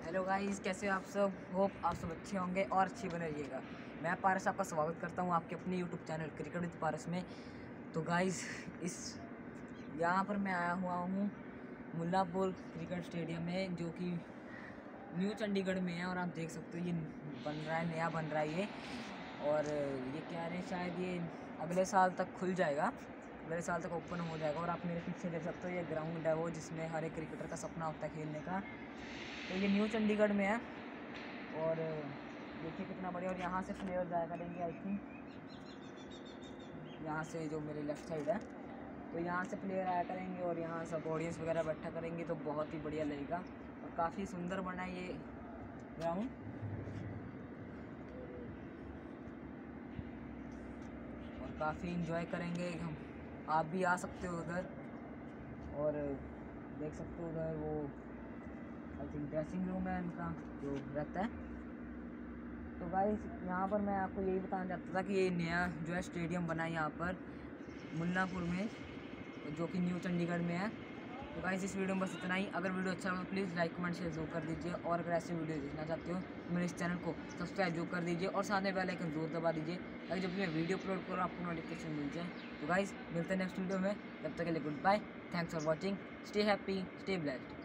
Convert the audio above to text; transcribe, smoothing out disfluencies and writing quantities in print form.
Hello guys, कैसे हो आप सब। होप आप सब अच्छे होंगे और अच्छी बने रहिएगा। मैं पारस आपका स्वागत करता हूं आपके अपने YouTube channel cricket with Paras में। तो गाइस, इस यहाँ पर मैं आया हुआ हूं मुल्लापुर क्रिकेट स्टेडियम में, जो कि न्यू चंडीगढ़ में है। और आप देख सकते हो ये बन रहा है, नया बन रहा है ये। और ये कह रहे हैं शायद ये अगले साल तक खुल जाएगा, अगले साल तक ओपन हो जाएगा। और आप मेरे पीछे देख सकते हो ये ग्राउंड है वो, जिसमें हर एक क्रिकेटर का सपना होता है खेलने का। तो ये न्यू चंडीगढ़ में है और देखिए कितना बढ़िया। और यहाँ से प्लेयर जाया करेंगे, आई थिंक यहाँ से जो मेरे लेफ़्ट साइड है, तो यहाँ से प्लेयर आया करेंगे और यहाँ सब ऑडियंस वगैरह बैठा करेंगे, तो बहुत ही बढ़िया लगेगा। और काफ़ी सुंदर बना है ये ग्राउंड, और काफ़ी इंजॉय करेंगे हम। आप भी आ सकते हो उधर और देख सकते हो उधर वो आई थिंक ड्रेसिंग रूम है इनका जो रहता है। तो गाइस, यहाँ पर मैं आपको यही बताना चाहता था कि ये नया जो है स्टेडियम बना है यहाँ पर मुल्लापुर में, जो कि न्यू चंडीगढ़ में है। तो गाइस, इस वीडियो में बस इतना ही। अगर वीडियो अच्छा लगा तो प्लीज़ लाइक कमेंट शेयर जरूर कर दीजिए। और अगर ऐसी वीडियो देखना चाहते हो तो मेरे इस चैनल को सब्सक्राइब जरूर कर दीजिए और साथ में बेल आइकन जरूर दबा दीजिए, ताकि जब भी मैं वीडियो अपलोड करूँ आपको नोटिफिकेशन मिल जाए। तो गाइस, मिलते हैं नेक्स्ट वीडियो में। तब तक के लिए good bye, thanks for watching, stay happy, stay blessed.